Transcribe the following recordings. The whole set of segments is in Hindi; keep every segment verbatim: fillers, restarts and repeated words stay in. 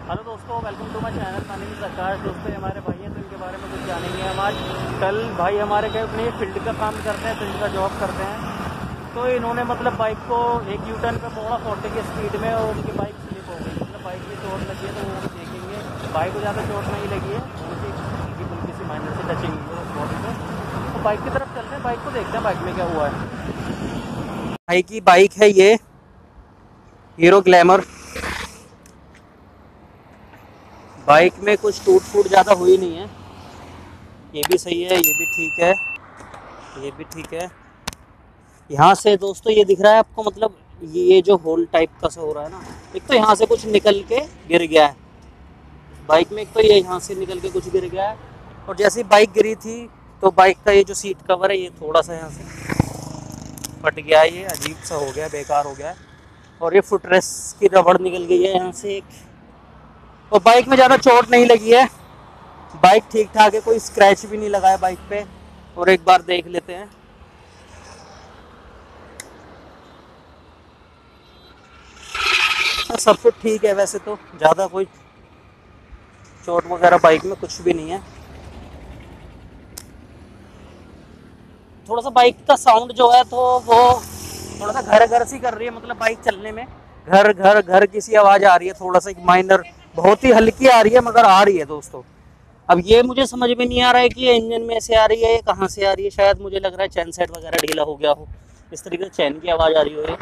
हेलो दोस्तों, welcome to my channel. My name is Akash. दोस्तों हमारे भाई हैं तो इनके बारे में कुछ जानेंगे हम आज। कल भाई हमारे के अपने फील्ड का काम करते हैं, फील्ड का जॉब करते हैं। तो इन्होंने मतलब बाइक को एक यू टर्न पे मोड़ा फोर्टी की स्पीड में और उनकी बाइक स्लिप हो गई। मतलब बाइक की चोट लगी है तो वो हम देखेंगे। बाइक को ज़्यादा चोट नहीं लगी है, उनकी हल्की फुल्की सी माइनर से टचिंग हुई है उस बॉडी पे। तो बाइक की तरफ चलते हैं, बाइक को देखते हैं बाइक में क्या हुआ है। भाई की बाइक है ये हीरो ग्लैमर। बाइक में कुछ टूट फूट ज़्यादा हुई नहीं है, ये भी सही है, ये भी ठीक है, ये भी ठीक है। यहाँ से दोस्तों ये दिख रहा है आपको, मतलब ये जो होल टाइप का सा हो रहा है ना, एक तो यहाँ से कुछ निकल के गिर गया है बाइक में। एक तो ये यहाँ से निकल के कुछ गिर गया है, और जैसे बाइक गिरी थी तो बाइक का ये जो सीट कवर है ये थोड़ा सा यहाँ से फट गया है, ये अजीब सा हो गया, बेकार हो गया है। और ये फुटरेस्ट की रबड़ निकल गई है यहाँ से एक। और बाइक में ज़्यादा चोट नहीं लगी है, बाइक ठीक ठाक है, कोई स्क्रैच भी नहीं लगा है बाइक पे। और एक बार देख लेते हैं। सब कुछ ठीक है वैसे तो, ज़्यादा कोई चोट वगैरह बाइक में कुछ भी नहीं है। थोड़ा सा बाइक का साउंड जो है तो वो थोड़ा सा घर घर सी कर रही है, मतलब बाइक चलने में घर घर घर की सी आवाज़ आ रही है, थोड़ा सा एक माइनर, बहुत ही हल्की आ रही है मगर आ रही है दोस्तों। अब ये मुझे समझ में नहीं आ रहा है कि ये इंजन में से आ रही है, ये कहाँ से आ रही है। शायद मुझे लग रहा है चैन सेट वगैरह ढीला हो गया हो, इस तरीके से चैन की आवाज़ आ रही हो ये।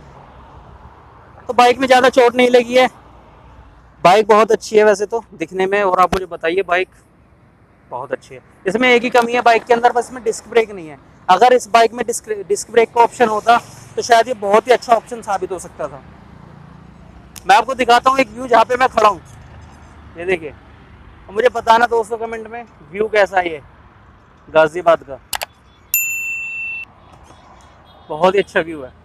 तो बाइक में ज़्यादा चोट नहीं लगी है, बाइक बहुत अच्छी है वैसे तो दिखने में। और आप मुझे बताइए, बाइक बहुत अच्छी है। इसमें एक ही कमी है बाइक के अंदर, बस इसमें डिस्क ब्रेक नहीं है। अगर इस बाइक में डिस्क डिस्क ब्रेक का ऑप्शन होता तो शायद ये बहुत ही अच्छा ऑप्शन साबित हो सकता था। मैं आपको दिखाता हूँ एक व्यू जहाँ पे मैं खड़ा हूँ, ये देखिए। मुझे बताना दोस्तों कमेंट में व्यू कैसा है। ये गाजियाबाद का बहुत ही अच्छा व्यू है।